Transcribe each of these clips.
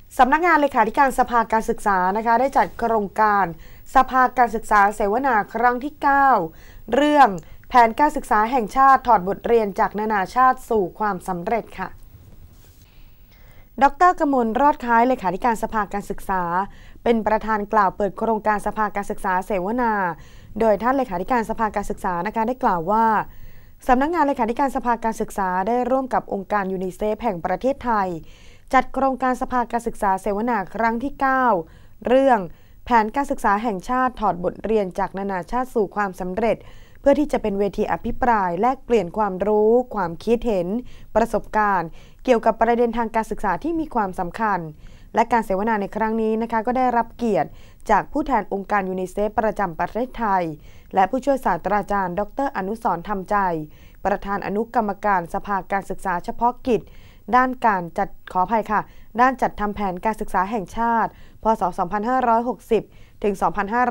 สำนักงานเลขาธิการสภาการศึกษานะคะได้จัดโครงการสภาการศึกษาเสวนาครั้งที่ 9 เรื่องแผนการศึกษาแห่งชาติถอดบทเรียนจากนานาชาติสู่ความสำเร็จค่ะดร.กมลรอดคล้ายเลขาธิการสภาการศึกษาเป็นประธานกล่าวเปิดโครงการสภาการศึกษาเสวนาโดยท่านเลขาธิการสภาการศึกษานะคะได้กล่าวว่าสำนักงานเลขาธิการสภาการศึกษาได้ร่วมกับองค์การยูนิเซฟแห่งประเทศไทยจัดโครงการสภาการศึกษาเสวนาครั้งที่ 9 เรื่องแผนการศึกษาแห่งชาติถอดบทเรียนจากนานาชาติสู่ความสำเร็จเพื่อที่จะเป็นเวทีอภิปรายแลกเปลี่ยนความรู้ความคิดเห็นประสบการณ์เกี่ยวกับประเด็นทางการศึกษาที่มีความสำคัญและการเสวนาในครั้งนี้นะคะก็ได้รับเกียรติจากผู้แทนองค์การยูนิเซฟประจำประเทศไทยและผู้ช่วยศาสตราจารย์ดร.อนุสรณ์ธรรมใจประธานอนุกรรมการสภาการศึกษาเฉพาะกิจด้านด้านจัดทำแผนการศึกษาแห่งชาติพ.ศ. 2560 ถึง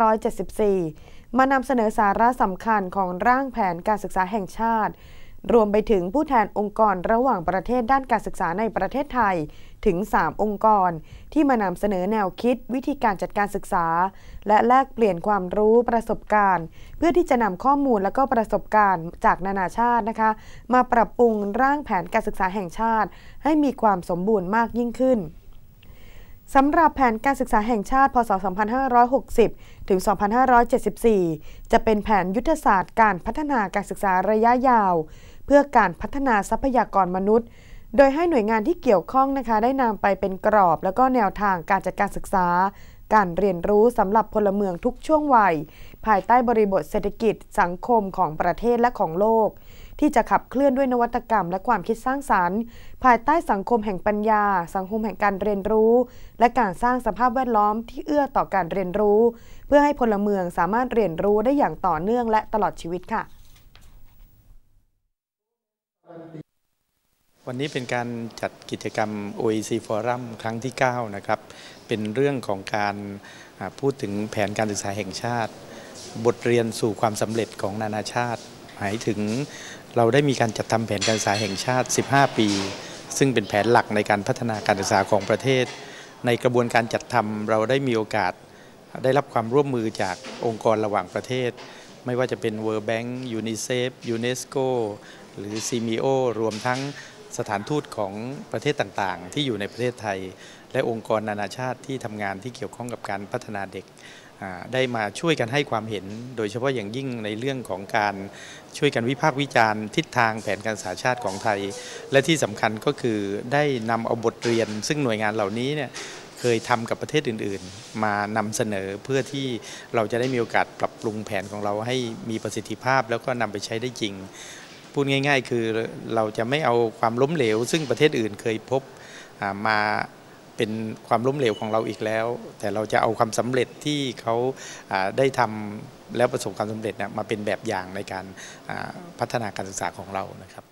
2574 มานำเสนอสาระสำคัญของร่างแผนการศึกษาแห่งชาติรวมไปถึงผู้แทนองค์กรระหว่างประเทศด้านการศึกษาในประเทศไทยถึง 3 องค์กรที่มานำเสนอแนวคิดวิธีการจัดการศึกษาและแลกเปลี่ยนความรู้ประสบการณ์เพื่อที่จะนำข้อมูลและก็ประสบการณ์จากนานาชาตินะคะมาปรับปรุงร่างแผนการศึกษาแห่งชาติให้มีความสมบูรณ์มากยิ่งขึ้นสำหรับแผนการศึกษาแห่งชาติ พ.ศ. 2560 ถึง 2574 จะเป็นแผนยุทธศาสตร์การพัฒนาการศึกษาระยะยาวเพื่อการพัฒนาทรัพยากรมนุษย์โดยให้หน่วยงานที่เกี่ยวข้องนะคะได้นำไปเป็นกรอบแล้วก็แนวทางการจัดการศึกษาการเรียนรู้สำหรับพลเมืองทุกช่วงวัยภายใต้บริบทเศรษฐกิจสังคมของประเทศและของโลกที่จะขับเคลื่อนด้วยนวัตกรรมและความคิดสร้างสรรค์ภายใต้สังคมแห่งปัญญาสังคมแห่งการเรียนรู้และการสร้างสภาพแวดล้อมที่เอื้อต่อการเรียนรู้เพื่อให้พลเมืองสามารถเรียนรู้ได้อย่างต่อเนื่องและตลอดชีวิตค่ะวันนี้เป็นการจัดกิจกรรม OEC Forum ครั้งที่ 9 นะครับเป็นเรื่องของการพูดถึงแผนการศึกษาแห่งชาติบทเรียนสู่ความสำเร็จของนานาชาติหมายถึงเราได้มีการจัดทำแผนการศึกษาแห่งชาติ 15 ปีซึ่งเป็นแผนหลักในการพัฒนาการศึกษาของประเทศในกระบวนการจัดทำเราได้มีโอกาสได้รับความร่วมมือจากองค์กรระหว่างประเทศไม่ว่าจะเป็น World Bank UNICEF UNESCO หรือ CMIO รวมทั้งสถานทูตของประเทศต่างๆที่อยู่ในประเทศไทยและองค์กรนานาชาติที่ทำงานที่เกี่ยวข้องกับการพัฒนาเด็กได้มาช่วยกันให้ความเห็นโดยเฉพาะอย่างยิ่งในเรื่องของการช่วยกันวิพากษ์วิจารณ์ทิศทางแผนการศึกษาชาติของไทยและที่สำคัญก็คือได้นำเอาบทเรียนซึ่งหน่วยงานเหล่านี้เนี่ยเคยทำกับประเทศอื่นๆมานำเสนอเพื่อที่เราจะได้มีโอกาสปรับปรุงแผนของเราให้มีประสิทธิภาพแล้วก็นำไปใช้ได้จริงพูดง่ายๆคือเราจะไม่เอาความล้มเหลวซึ่งประเทศอื่นเคยพบมาเป็นความล้มเหลวของเราอีกแล้วแต่เราจะเอาความสำเร็จที่เขาได้ทำแล้วประสบความสำเร็จมาเป็นแบบอย่างในการพัฒนาการศึกษาของเรานะครับ